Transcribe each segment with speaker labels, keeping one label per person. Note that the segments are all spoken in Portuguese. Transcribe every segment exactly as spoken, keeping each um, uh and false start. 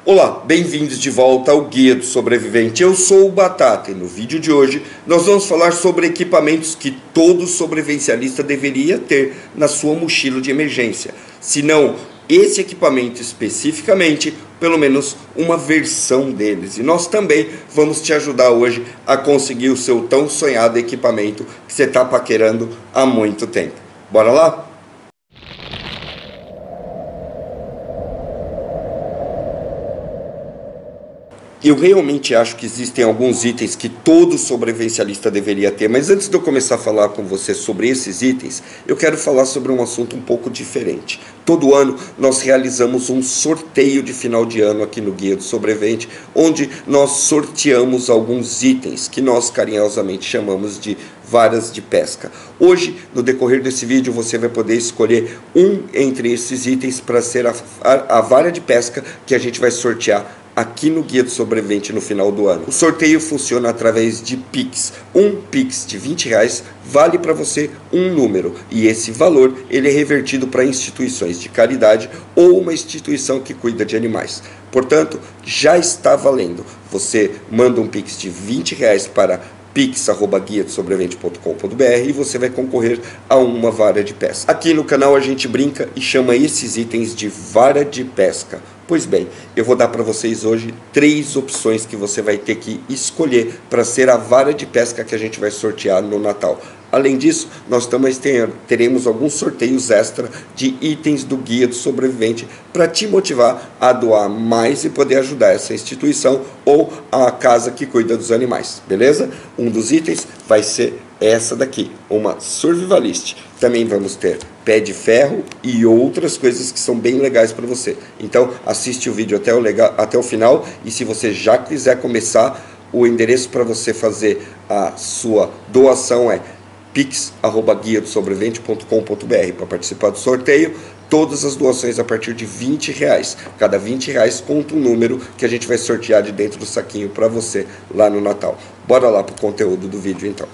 Speaker 1: Olá, bem-vindos de volta ao Guia do Sobrevivente. Eu sou o Batata e no vídeo de hoje nós vamos falar sobre equipamentos que todo sobrevivencialista deveria ter na sua mochila de emergência. Se não esse equipamento especificamente, pelo menos uma versão deles. E nós também vamos te ajudar hoje a conseguir o seu tão sonhado equipamento que você está paquerando há muito tempo. Bora lá? Eu realmente acho que existem alguns itens que todo sobrevivencialista deveria ter, mas antes de eu começar a falar com você sobre esses itens, eu quero falar sobre um assunto um pouco diferente. Todo ano nós realizamos um sorteio de final de ano aqui no Guia do Sobrevivente, onde nós sorteamos alguns itens que nós carinhosamente chamamos de varas de pesca. Hoje, no decorrer desse vídeo, você vai poder escolher um entre esses itens para ser a, a, a vara de pesca que a gente vai sortear aqui no Guia do Sobrevivente no final do ano. O sorteio funciona através de Pix. Um Pix de vinte reais vale para você um número, e esse valor ele é revertido para instituições de caridade ou uma instituição que cuida de animais. Portanto, já está valendo. Você manda um Pix de vinte reais para pix arroba guia do sobrevivente ponto com ponto br e você vai concorrer a uma vara de pesca. Aqui no canal a gente brinca e chama esses itens de vara de pesca. Pois bem, eu vou dar para vocês hoje três opções que você vai ter que escolher para ser a vara de pesca que a gente vai sortear no Natal. Além disso, nós também teremos alguns sorteios extra de itens do Guia do Sobrevivente para te motivar a doar mais e poder ajudar essa instituição ou a casa que cuida dos animais, beleza? Um dos itens vai ser essa daqui, uma Survivalist. Também vamos ter pé de ferro e outras coisas que são bem legais para você. Então assiste o vídeo até o, legal, até o final, e se você já quiser começar, o endereço para você fazer a sua doação é pix arroba guia do sobrevivente ponto com ponto br. Para participar do sorteio, todas as doações a partir de vinte reais. Cada vinte reais conta um número que a gente vai sortear de dentro do saquinho para você lá no Natal. Bora lá para o conteúdo do vídeo então.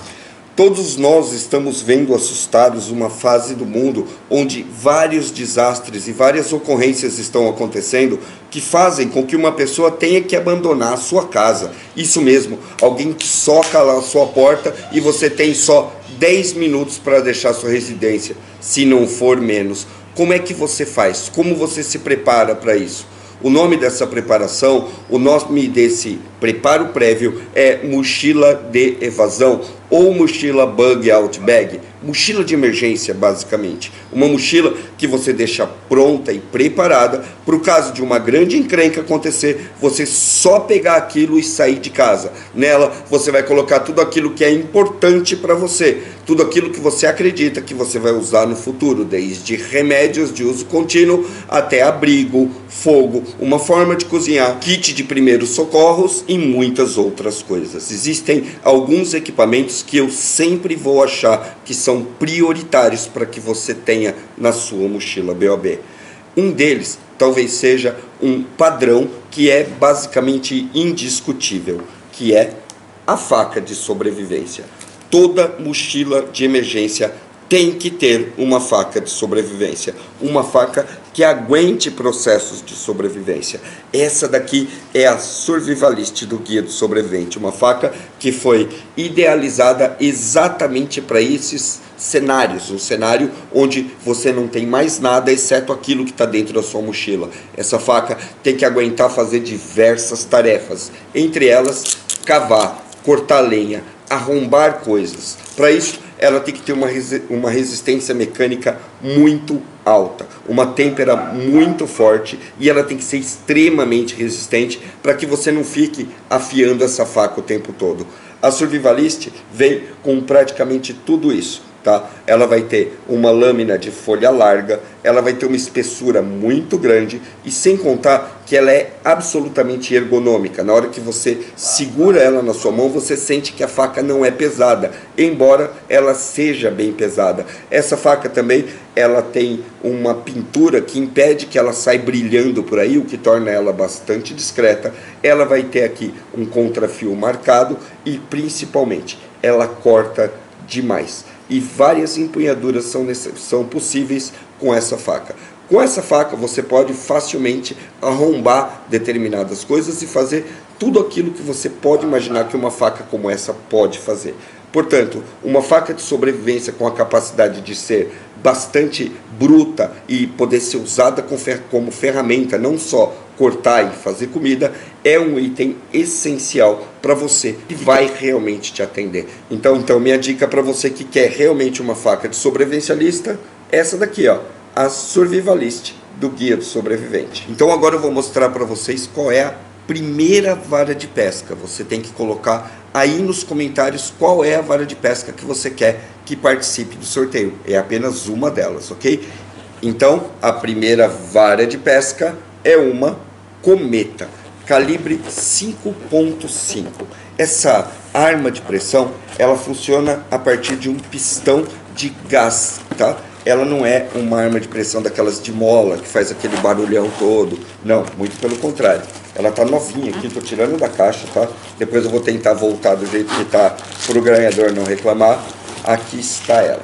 Speaker 1: Todos nós estamos vendo assustados uma fase do mundo onde vários desastres e várias ocorrências estão acontecendo que fazem com que uma pessoa tenha que abandonar a sua casa. Isso mesmo, alguém soca lá a sua porta e você tem só dez minutos para deixar sua residência, se não for menos. Como é que você faz? Como você se prepara para isso? O nome dessa preparação, o nome desse preparo prévio é mochila de evasão ou mochila bug out bag, mochila de emergência basicamente. Uma mochila que você deixa pronta e preparada para o caso de uma grande encrenca acontecer, você só pegar aquilo e sair de casa. Nela você vai colocar tudo aquilo que é importante para você, tudo aquilo que você acredita que você vai usar no futuro, desde remédios de uso contínuo até abrigo, fogo, uma forma de cozinhar, kit de primeiros socorros e muitas outras coisas. Existem alguns equipamentos que eu sempre vou achar que são prioritários para que você tenha na sua mochila B O B. Um deles talvez seja um padrão que é basicamente indiscutível, que é a faca de sobrevivência. Toda mochila de emergência tem que ter uma faca de sobrevivência, uma faca que aguente processos de sobrevivência. Essa daqui é a Survivalist do Guia do Sobrevivente, uma faca que foi idealizada exatamente para esses cenários, um cenário onde você não tem mais nada exceto aquilo que está dentro da sua mochila. Essa faca tem que aguentar fazer diversas tarefas, entre elas cavar, cortar lenha, arrombar coisas. Para isso, ela tem que ter uma, resi uma resistência mecânica muito alta, uma têmpera muito forte, e ela tem que ser extremamente resistente para que você não fique afiando essa faca o tempo todo. A Survivalist vem com praticamente tudo isso. Tá? Ela vai ter uma lâmina de folha larga, ela vai ter uma espessura muito grande e sem contar que ela é absolutamente ergonômica. Na hora que você segura ela na sua mão, você sente que a faca não é pesada, embora ela seja bem pesada. Essa faca também ela tem uma pintura que impede que ela saia brilhando por aí, o que torna ela bastante discreta. Ela vai ter aqui um contrafio marcado e principalmente ela corta demais. E várias empunhaduras são, são possíveis com essa faca. Com essa faca você pode facilmente arrombar determinadas coisas e fazer tudo aquilo que você pode imaginar que uma faca como essa pode fazer. Portanto, uma faca de sobrevivência com a capacidade de ser bastante bruta e poder ser usada como ferramenta, não só cortar e fazer comida, é um item essencial para você que vai realmente te atender. Então, então minha dica para você que quer realmente uma faca de sobrevivencialista, essa daqui, ó, a Survivalist do Guia do Sobrevivente. Então agora eu vou mostrar para vocês qual é a primeira vara de pesca. Você tem que colocar aí nos comentários qual é a vara de pesca que você quer que participe do sorteio. É apenas uma delas, ok? Então, a primeira vara de pesca é uma Cometa, calibre cinco ponto cinco. Essa arma de pressão, ela funciona a partir de um pistão de gás, tá? Ela não é uma arma de pressão daquelas de mola, que faz aquele barulhão todo. Não, muito pelo contrário. Ela tá novinha aqui, tô tirando da caixa, tá? Depois eu vou tentar voltar do jeito que tá, pro ganhador não reclamar. Aqui está ela.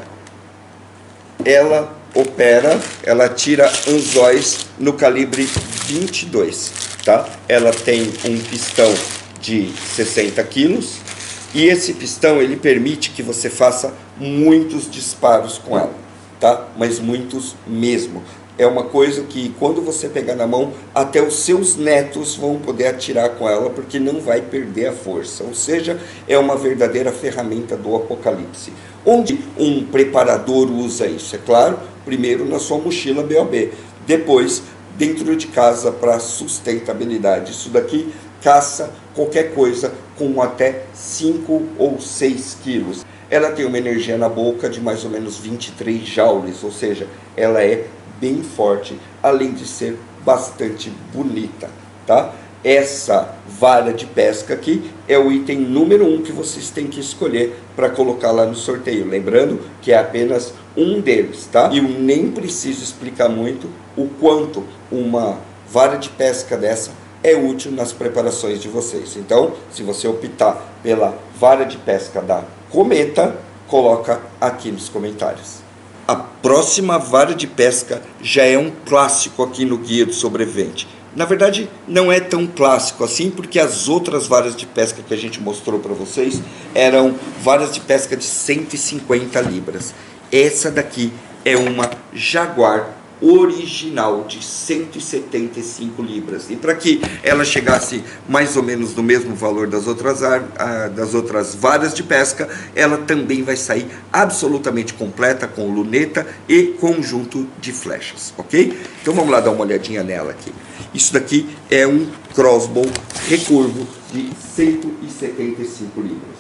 Speaker 1: Ela opera, ela tira anzóis no calibre vinte e dois, tá? Ela tem um pistão de sessenta quilos e esse pistão, ele permite que você faça muitos disparos com ela, tá? Mas muitos mesmo. É uma coisa que quando você pegar na mão, até os seus netos vão poder atirar com ela, porque não vai perder a força. Ou seja, é uma verdadeira ferramenta do apocalipse. Onde um preparador usa isso? É claro, primeiro na sua mochila B O B, depois dentro de casa para sustentabilidade. Isso daqui caça qualquer coisa com até cinco ou seis quilos. Ela tem uma energia na boca de mais ou menos vinte e três joules, ou seja, ela é bem forte, além de ser bastante bonita, tá? Essa vara de pesca aqui é o item número um que vocês têm que escolher para colocar lá no sorteio. Lembrando que é apenas um deles, tá? E eu nem preciso explicar muito o quanto uma vara de pesca dessa é útil nas preparações de vocês. Então, se você optar pela vara de pesca da Cometa, coloca aqui nos comentários. A próxima vara de pesca já é um clássico aqui no Guia do Sobrevivente. Na verdade, não é tão clássico assim, porque as outras varas de pesca que a gente mostrou para vocês eram varas de pesca de cento e cinquenta libras. Essa daqui é uma Jaguar original de cento e setenta e cinco libras. E para que ela chegasse mais ou menos no mesmo valor das outras, das outras varas de pesca, ela também vai sair absolutamente completa com luneta e conjunto de flechas, ok? Então vamos lá dar uma olhadinha nela aqui. Isso daqui é um crossbow recurvo de cento e setenta e cinco libras.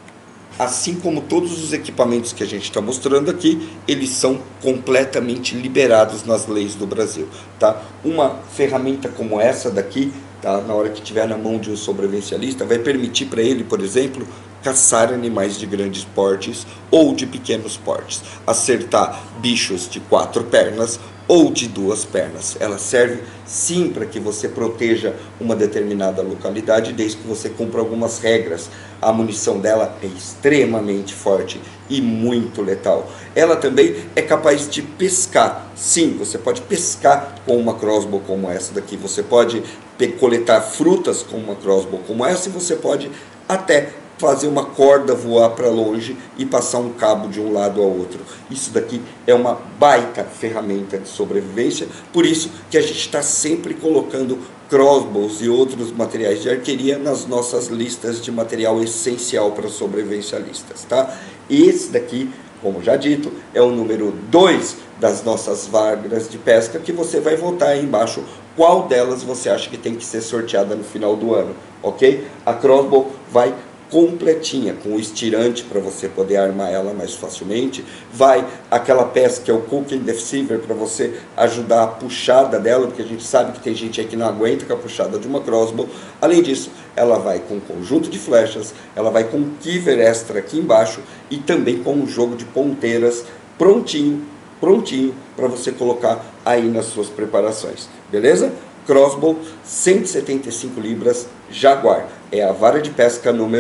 Speaker 1: Assim como todos os equipamentos que a gente está mostrando aqui, eles são completamente liberados nas leis do Brasil, tá? Uma ferramenta como essa daqui, tá? Na hora que tiver na mão de um sobrevivencialista, vai permitir para ele, por exemplo, caçar animais de grandes portes ou de pequenos portes, acertar bichos de quatro pernas ou de duas pernas. Ela serve sim para que você proteja uma determinada localidade, desde que você cumpra algumas regras. A munição dela é extremamente forte e muito letal. Ela também é capaz de pescar. Sim, você pode pescar com uma crossbow como essa daqui. Você pode coletar frutas com uma crossbow como essa e você pode até fazer uma corda voar para longe e passar um cabo de um lado ao outro. Isso daqui é uma baita ferramenta de sobrevivência, por isso que a gente está sempre colocando crossbows e outros materiais de arqueria nas nossas listas de material essencial para sobrevivencialistas, tá? E esse daqui, como já dito, é o número dois das nossas varas de pesca, que você vai votar aí embaixo qual delas você acha que tem que ser sorteada no final do ano, ok? A crossbow vai completinha, com o estirante para você poder armar ela mais facilmente, vai aquela peça que é o Cooking Deceiver para você ajudar a puxada dela, porque a gente sabe que tem gente aí que não aguenta com a puxada de uma crossbow. Além disso, ela vai com um conjunto de flechas, ela vai com um quiver extra aqui embaixo e também com um jogo de ponteiras prontinho, prontinho para você colocar aí nas suas preparações, beleza? Crossbow, cento e setenta e cinco libras, Jaguar. É a vara de pesca número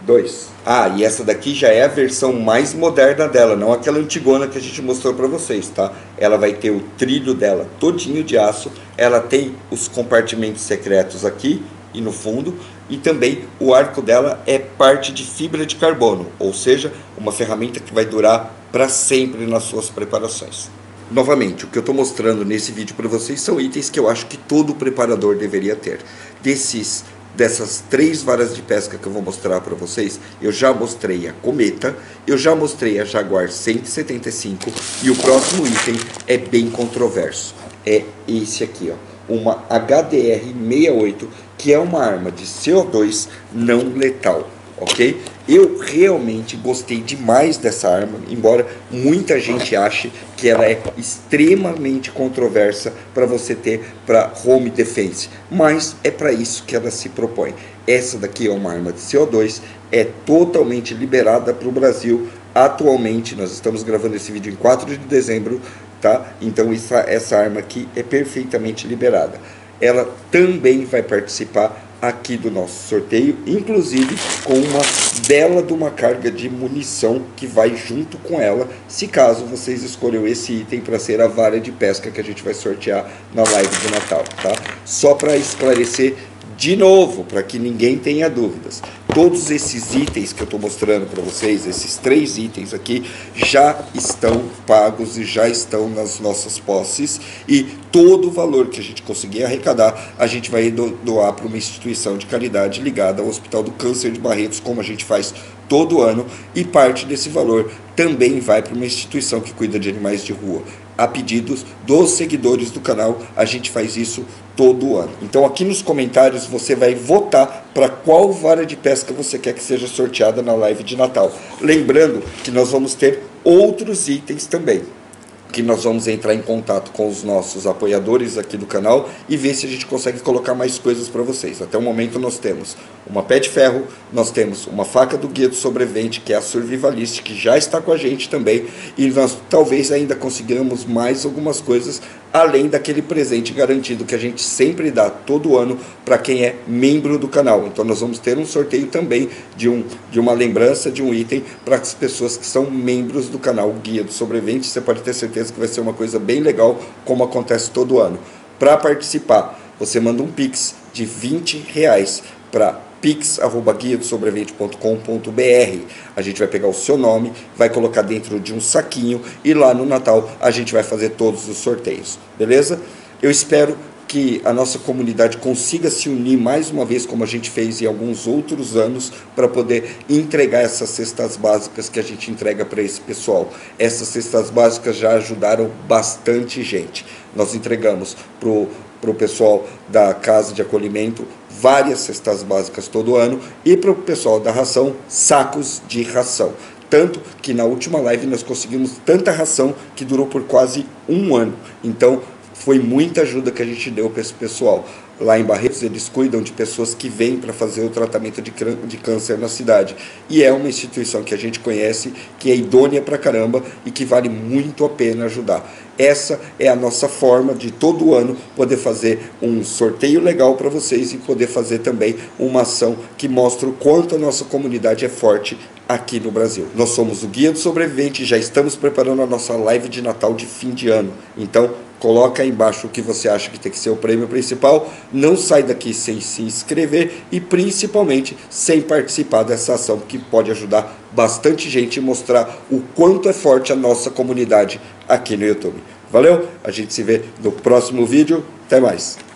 Speaker 1: dois. Ah, e essa daqui já é a versão mais moderna dela, não aquela antigona que a gente mostrou para vocês, tá? Ela vai ter o trilho dela todinho de aço, ela tem os compartimentos secretos aqui e no fundo, e também o arco dela é parte de fibra de carbono, ou seja, uma ferramenta que vai durar para sempre nas suas preparações. Novamente, o que eu estou mostrando nesse vídeo para vocês são itens que eu acho que todo preparador deveria ter. Desses, dessas três varas de pesca que eu vou mostrar para vocês, eu já mostrei a Cometa, eu já mostrei a Jaguar cento e setenta e cinco e o próximo item é bem controverso. É esse aqui, ó, uma H D R sessenta e oito, que é uma arma de C O dois não letal. Ok? Eu realmente gostei demais dessa arma, embora muita gente ache que ela é extremamente controversa para você ter para home defense, mas é para isso que ela se propõe. Essa daqui é uma arma de C O dois, é totalmente liberada para o Brasil atualmente. Nós estamos gravando esse vídeo em quatro de dezembro, tá? Então essa, essa arma aqui é perfeitamente liberada. Ela também vai participar aqui do nosso sorteio, inclusive com uma bela de uma carga de munição que vai junto com ela, se caso vocês escolham esse item para ser a vara de pesca que a gente vai sortear na live de Natal, tá? Só para esclarecer de novo, para que ninguém tenha dúvidas, todos esses itens que eu estou mostrando para vocês, esses três itens aqui, já estão pagos e já estão nas nossas posses, e todo o valor que a gente conseguir arrecadar, a gente vai doar para uma instituição de caridade ligada ao Hospital do Câncer de Barretos, como a gente faz todo ano, e parte desse valor também vai para uma instituição que cuida de animais de rua. A pedidos dos seguidores do canal, a gente faz isso todo ano. Então aqui nos comentários você vai votar para qual vara de pesca você quer que seja sorteada na live de Natal. Lembrando que nós vamos ter outros itens também, que nós vamos entrar em contato com os nossos apoiadores aqui do canal e ver se a gente consegue colocar mais coisas para vocês. Até o momento nós temos uma pé de ferro, nós temos uma faca do Guia do Sobrevivente, que é a Survivalist, que já está com a gente também, e nós talvez ainda consigamos mais algumas coisas, além daquele presente garantido que a gente sempre dá todo ano para quem é membro do canal. Então nós vamos ter um sorteio também de, um, de uma lembrança de um item para as pessoas que são membros do canal Guia do Sobrevivente. Você pode ter certeza que vai ser uma coisa bem legal, como acontece todo ano. Para participar, você manda um Pix de vinte reais para pix arroba guia do sobrevivente ponto com ponto br. A gente vai pegar o seu nome, vai colocar dentro de um saquinho e lá no Natal a gente vai fazer todos os sorteios, beleza? Eu espero que a nossa comunidade consiga se unir mais uma vez, como a gente fez em alguns outros anos, para poder entregar essas cestas básicas que a gente entrega para esse pessoal. Essas cestas básicas já ajudaram bastante gente. Nós entregamos para o pessoal da casa de acolhimento várias cestas básicas todo ano, e para o pessoal da ração, sacos de ração. Tanto que na última live nós conseguimos tanta ração que durou por quase um ano. Então foi muita ajuda que a gente deu para esse pessoal. Lá em Barretos eles cuidam de pessoas que vêm para fazer o tratamento de, de câncer na cidade. E é uma instituição que a gente conhece, que é idônea pra caramba e que vale muito a pena ajudar. Essa é a nossa forma de todo ano poder fazer um sorteio legal para vocês e poder fazer também uma ação que mostra o quanto a nossa comunidade é forte aqui no Brasil. Nós somos o Guia do Sobrevivente e já estamos preparando a nossa live de Natal de fim de ano. Então, coloca aí embaixo o que você acha que tem que ser o prêmio principal. Não sai daqui sem se inscrever e principalmente sem participar dessa ação, que pode ajudar bastante gente e mostrar o quanto é forte a nossa comunidade aqui no YouTube. Valeu? A gente se vê no próximo vídeo. Até mais!